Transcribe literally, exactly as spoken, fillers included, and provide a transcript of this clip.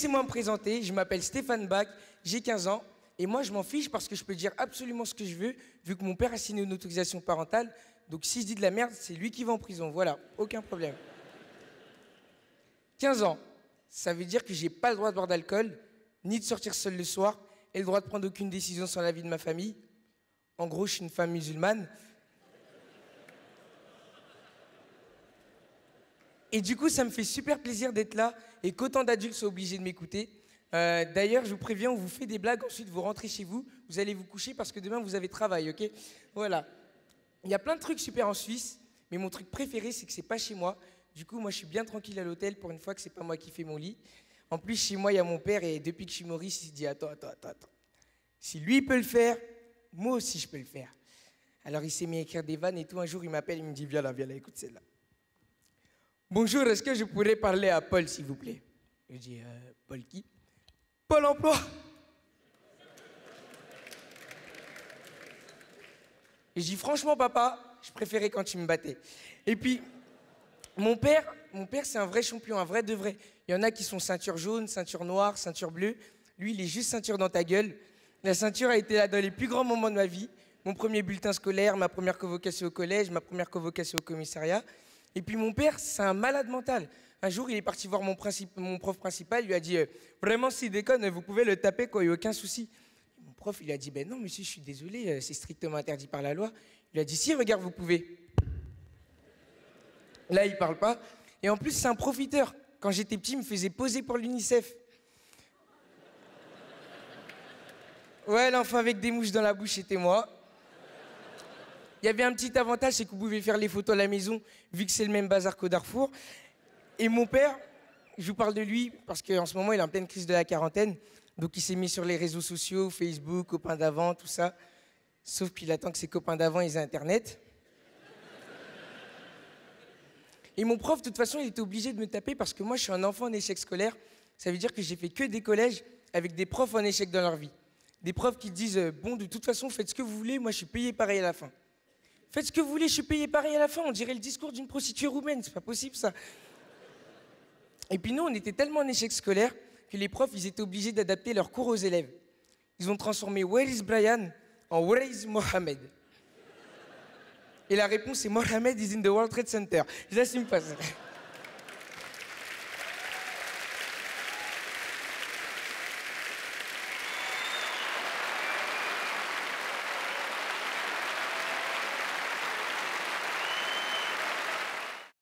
laissez-moi me présenter, je m'appelle Stéphane Bach, j'ai quinze ans, et moi je m'en fiche parce que je peux dire absolument ce que je veux, vu que mon père a signé une autorisation parentale, donc si je dis de la merde, c'est lui qui va en prison, voilà, aucun problème. quinze ans, ça veut dire que j'ai pas le droit de boire d'alcool, ni de sortir seul le soir, et le droit de prendre aucune décision sans l'avis de ma famille. En gros, je suis une femme musulmane. Et du coup, ça me fait super plaisir d'être là et qu'autant d'adultes soient obligés de m'écouter. Euh, D'ailleurs, je vous préviens, on vous fait des blagues, ensuite vous rentrez chez vous, vous allez vous coucher parce que demain vous avez travail, ok? Voilà. Il y a plein de trucs super en Suisse, mais mon truc préféré, c'est que c'est pas chez moi. Du coup, moi, je suis bien tranquille à l'hôtel pour une fois que c'est pas moi qui fais mon lit. En plus, chez moi, il y a mon père et depuis que je suis Maurice, il se dit attends, attends, attends, attends. Si lui peut le faire, moi aussi je peux le faire. Alors il s'est mis à écrire des vannes et tout. Un jour, il m'appelle, il me dit viens là, viens là, écoute celle-là. Bonjour, est-ce que je pourrais parler à Paul, s'il vous plaît? Je dis euh, Paul qui? Paul emploi. Et je dis franchement papa, je préférais quand tu me battais. Et puis mon père, mon père c'est un vrai champion, un vrai de vrai. Il y en a qui sont ceinture jaune, ceinture noire, ceinture bleue. Lui, il est juste ceinture dans ta gueule. La ceinture a été là dans les plus grands moments de ma vie. Mon premier bulletin scolaire, ma première convocation au collège, ma première convocation au commissariat. Et puis mon père, c'est un malade mental. Un jour, il est parti voir mon, principe, mon prof principal, il lui a dit euh, « Vraiment, s'il déconne, vous pouvez le taper, quoi, il n'y a aucun souci. » Mon prof, il a dit « Ben non, monsieur, je suis désolé, c'est strictement interdit par la loi. » Il lui a dit « Si, regarde, vous pouvez. » Là, il parle pas. Et en plus, c'est un profiteur. Quand j'étais petit, il me faisait poser pour l'UNICEF. Ouais, l'enfant avec des mouches dans la bouche, c'était moi. Il y avait un petit avantage, c'est que vous pouvez faire les photos à la maison, vu que c'est le même bazar qu'au Darfour. Et mon père, je vous parle de lui, parce qu'en ce moment, il est en pleine crise de la quarantaine. Donc il s'est mis sur les réseaux sociaux, Facebook, copains d'avant, tout ça. Sauf qu'il attend que ses copains d'avant aient Internet. Et mon prof, de toute façon, il était obligé de me taper parce que moi, je suis un enfant en échec scolaire. Ça veut dire que j'ai fait que des collèges avec des profs en échec dans leur vie. Des profs qui disent euh, « Bon, de toute façon, faites ce que vous voulez, moi, je suis payé pareil à la fin. » Faites ce que vous voulez, je suis payé pareil à la fin. On dirait le discours d'une prostituée roumaine, c'est pas possible, ça. Et puis nous, on était tellement en échec scolaire que les profs, ils étaient obligés d'adapter leurs cours aux élèves. Ils ont transformé « Where is Brian ?» en « Where is Mohamed ?» Et la réponse est « Mohamed is in the World Trade Center ». Je l'assume pas, ça.